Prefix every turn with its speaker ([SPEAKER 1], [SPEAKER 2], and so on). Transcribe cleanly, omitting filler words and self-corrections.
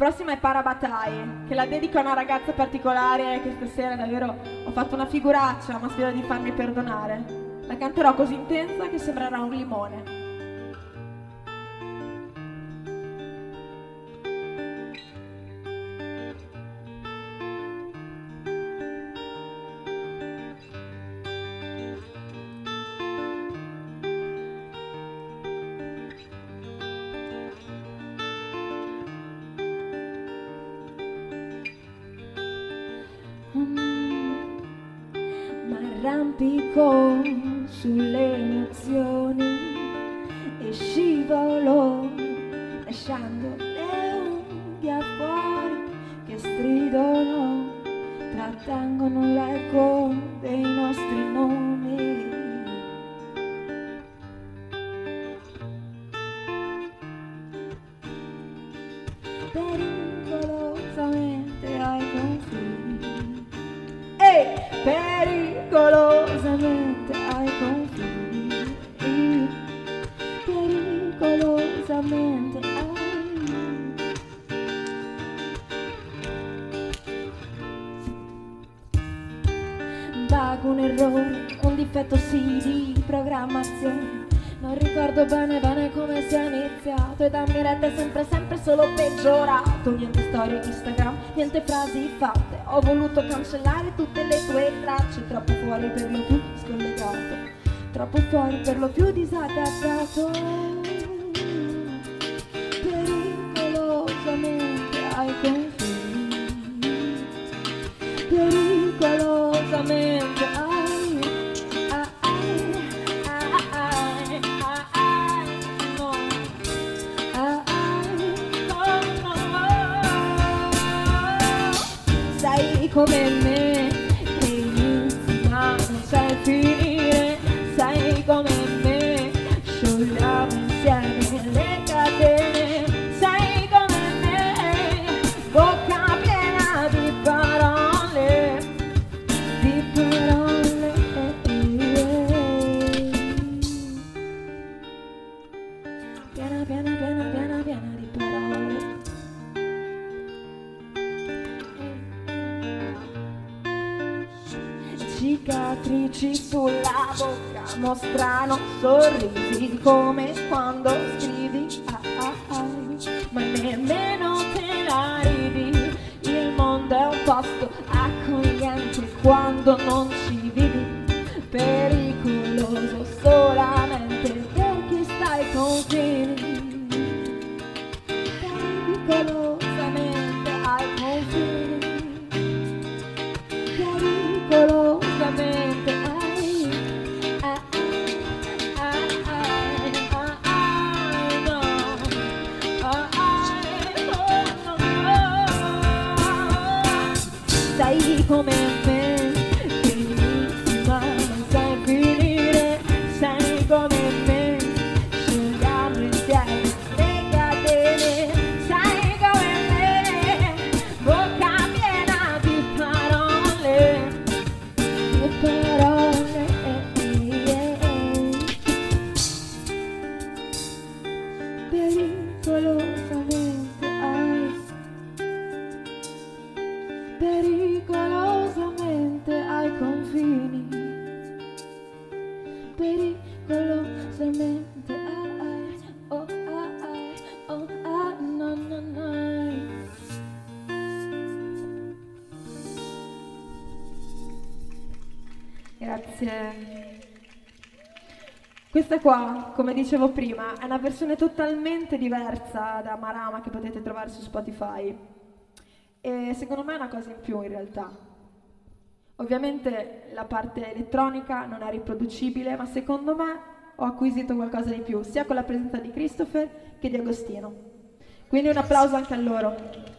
[SPEAKER 1] prossima è Parabatai, che la dedico a una ragazza particolare che stasera davvero ho fatto una figuraccia, ma spero di farmi perdonare. La canterò così intensa che sembrerà un limone.
[SPEAKER 2] M'arrampico sulle emozioni e scivolo lasciando le unghie fuori che stridono, trattengono l'eco dei nostri nomi. Pericolosamente ai confini, pericolosamente ai confini, pericolosamente ai... Vago un errore, un difetto sì di programmazione. Non ricordo bene come sia iniziato, e dammi retta è sempre solo peggiorato. Niente storie Instagram, niente frasi fatte. Ho voluto cancellare tutte le tue tracce. Troppo fuori per lo più scollegato, troppo fuori per lo più disadattato. Pericolosamente ai confini, pericolosamente ai... come me, che inizi ma non sai finire. Sai come me, sciogliamo insieme le catene. Sai come me, bocca piena di parole, di parole. Piena di parole. Cicatrici sulla bocca mostrano sorrisi come quando scrivi ma nemmeno te la ridi. Il mondo è un posto accogliente quando non ci vivi, pericoloso solamente per chi sta ai confini, pericolosamente ai confini, pericolosamente ai... no. Sai come me, che inizi ma non sai finire. Sai come me, scegliamo insieme le catene. Sai come me, bocca piena di parole, di parole. Pericolosamente ai... pericolosamente ai confini, pericolosamente ai... oh ai, oh ah, no no no.
[SPEAKER 1] Grazie. Questa qua, come dicevo prima, è una versione totalmente diversa da Marama che potete trovare su Spotify. E secondo me è una cosa in più in realtà. Ovviamente la parte elettronica non è riproducibile, ma secondo me ho acquisito qualcosa di più, sia con la presenza di Christopher che di Agostino. Quindi un applauso anche a loro.